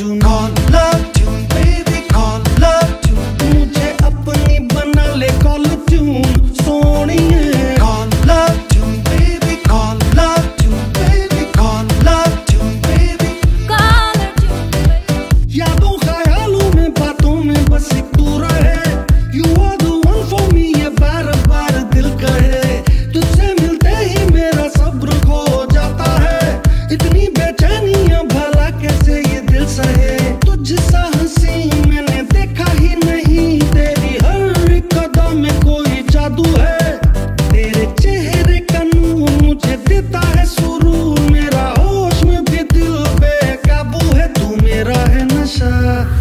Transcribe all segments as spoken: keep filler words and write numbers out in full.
जून। Call love tune baby call love tune, मुझे अपनी बना ले कॉल ट्यून सोनिए। Call love tune baby call love tune baby call love tune baby call tune. यादों ख्यालों में बातों में बस एक तू रहे, you are the one for me ये बार बार दिल कहे। तुझसे मिलते ही मेरा सब्र खो जाता है, इतनी बेचैनियां भला कैसे ये दिल सहे। तुझसा हंसी मैंने देखा ही नहीं, तेरी हर एक कदम में कोई जादू है। तेरे चेहरे का नूर मुझे देता है सुरूर, मेरा होश में भी दिल बेकाबू है। तू मेरा है नशा,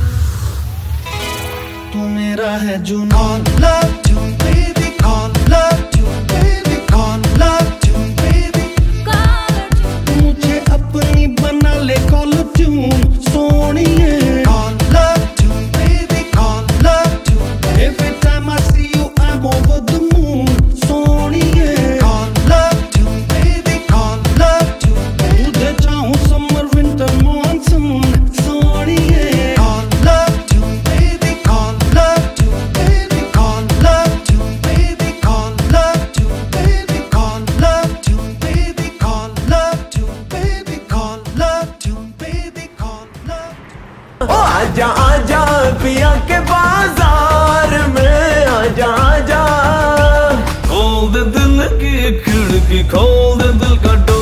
तू मेरा है जुनून। Call love tune baby call love tune baby call love tune baby call tune, मुझे अपनी बना ले कॉल ट्यून सोनिए। Call love tune baby call love tune, every time I see you I am over the moon सोनिए। Call love tune baby call love tune, तुझे चाहूं summer winter monsoon सोनिए। Call love tune baby call love tune baby call love tune baby call love tune baby call love tune baby call love tune baby call love tune baby call love. ओ आजा आजा पिया के बाजार में आजा आजा, खोल दे दिल की खिड़की खोल दे दिल का डोर।